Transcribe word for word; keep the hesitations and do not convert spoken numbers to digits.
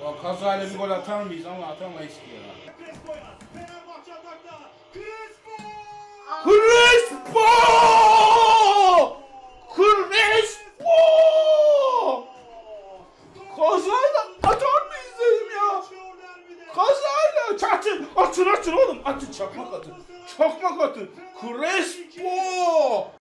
O kazayla bir gol atar mıyız ama atamayız ki ya. Crespo! Crespo! Kazayla atar mıyız dedim ya. Kazayla çatın. Atın atın oğlum. Atın çakmak atın. Çakmak atın. Crespo!